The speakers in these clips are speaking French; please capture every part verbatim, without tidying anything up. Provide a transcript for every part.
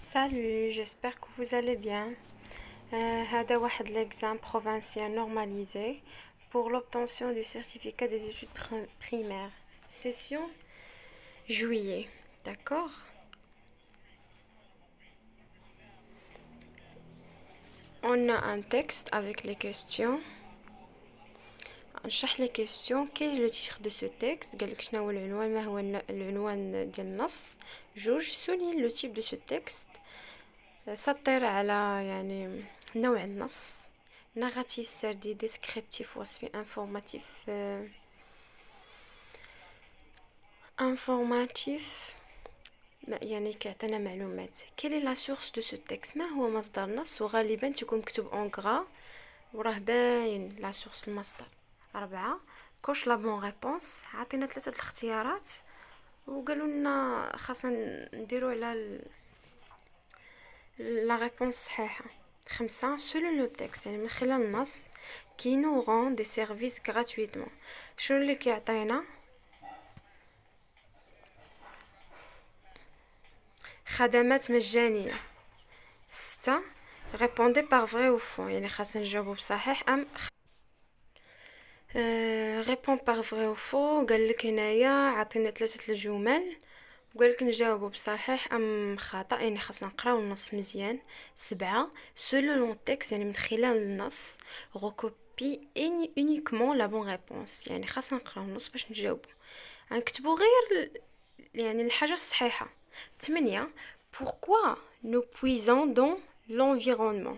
Salut, j'espère que vous allez bien. Euh, هذا واحد l'examen provincial normalisé pour l'obtention du certificat des études prim- primaires. Session juillet, d'accord? On a un texte avec les questions. نشرح les questions. Quel est le titre de ce texte؟ قالك شنو هو العنوان، ما هو العنوان ديال النص. جوج souligne le type de ce texte. سطر على يعني نوع النص. ناراتيف سردي، ديسكريبتيف وصفي، انفورماتيف انفورماتيف يعني كيعطينا معلومات. quelle est la source de ce texte؟ ما هو مصدر النص؟ وغالبا تكون مكتوب اون غرا وراه باين لا سورس المصدر. أربعة كوش لا بون ريبونس، عطينا ثلاثة الاختيارات وقالوا لنا خاصنا نديرو على لا ريبونس صحيحة. خمسة selon le texte يعني من خلال النص qui nous rend des services gratuitement. شنو اللي كيعطينا؟ خدمات مجانية. ستة répondez par vrai ou faux يعني خاصنا نجاوبو بصحيح أم خ... أه... répond par vrai ou faux. قالك هنايا عطينا ثلاثة الجمل وقالك نجاوبو بصحيح أم خطأ يعني خاصنا نقراو النص مزيان. سبعة selon le texte يعني من خلال النص recopie uniquement la bonne réponse يعني خاصنا نقراو النص باش نجاوبو، نكتبو غير يعني الحاجة الصحيحة. ثمانية pourquoi nous puisons dans l'environnement.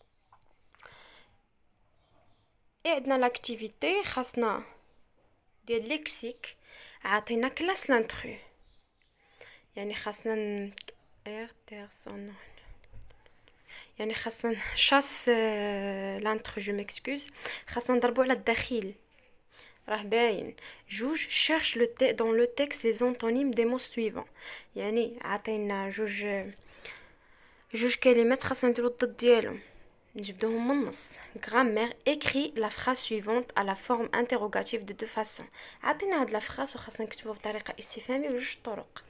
et عندنا l'activité خاصنا ديال ليكسيك، عطينا كلاس لانترو يعني خاصنا ن... اير تيرسون يعني خاصنا شاس لانترو جو ميكسكوز خاصنا نضربو على الدخيل راه باين. جوج cherche le te... dans le texte les antonymes des mots suivants يعني عطينا جوج جوج كلمات خاصنا نديرو الضد ديالهم نجبدوهم من النص. grammaire écrit la phrase suivante à la forme interrogative de deux façons. عطينا هاد لا فراس وخاصنا نكتبوها بطريقه استفهاميه بجوج طرق.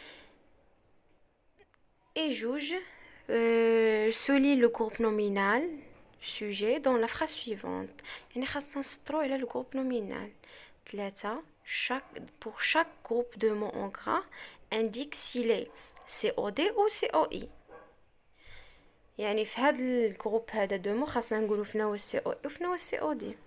et juge euh, souligne le groupe nominal sujet dans la phrase suivante يعني خاصنا نسطرو على le groupe nominal. ثلاثة chaque pour chaque groupe de mots en gras indique s'il est C O D ou C O I يعني في هذا الجروب هذا دو مو خاصنا نقولوا فينا هو السي او وفينا هو السي او دي.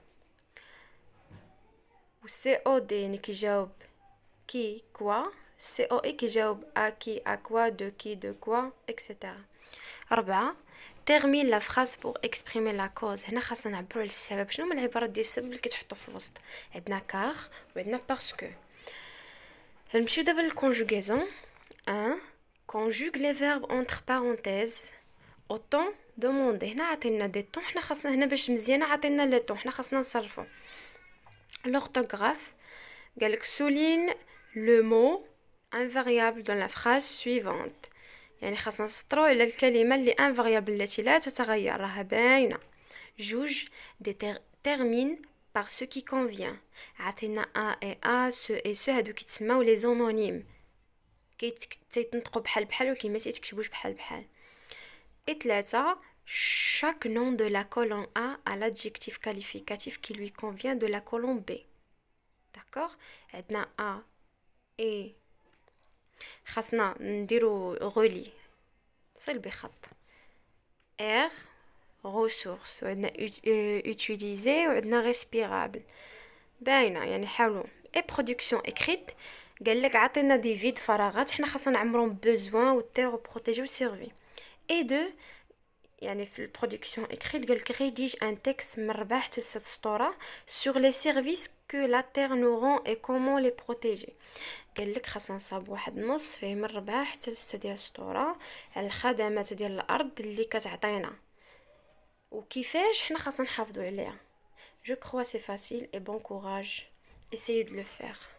والسي او دي يعني كيجاوب كي كوا، سي او اي كيجاوب ا كي ا كوا دو كي دو كوا اكسيتيرا. أربعة termine la phrase pour exprimer la cause. هنا خاصنا نعبروا على السبب. شنو هما العبارات ديال السبب اللي كتحطوا في الوسط؟ عندنا كار وعندنا باسكو. نمشيو دابا للكونجوغيزون. un conjugue les verbes entre parenthèses au temps demandé. هنا عطينا دي طون، حنا خاصنا هنا باش مزيانه عطينا لي طون حنا خاصنا نصرفو. l'orthographe قالك souligne le mot invariable dans la phrase suivante يعني خاصنا نسطرو على الكلمه اللي invariable التي لا تتغير راها باينه. جوج détermine par ce qui convient عطينا a et a ce et ce هادو كيتسماو لي زونونيم كيتنطقوا بحال بحال ولكن ما تيتكتبوش بحال بحال. et ثلاثة chaque nom de la colonne A a l'adjectif qualificatif qui lui convient de la colonne B. d'accord عندنا A et خاصنا نديرو غولي صل بخط R ressources وعندنا utiliser وعندنا respirable باينه يعني حاولوا. et production écrite قالك عطينا دي فيد فراغات حنا خاصنا نعمرهم besoin و terre protéger و survie. et deux يعني في البرودكسيون écrite قالك rédige un texte من ربع حتى ست سطورة sur les services que la terre nous rend et comment les protéger. قالك خاصنا نصاوب واحد النص فيه من ربع حتى ستة ديال السطورة على الخدمات ديال الارض اللي كتعطينا وكيفاش حنا خاصنا نحافظوا عليها. je crois c'est facile et bon courage essayez de le faire.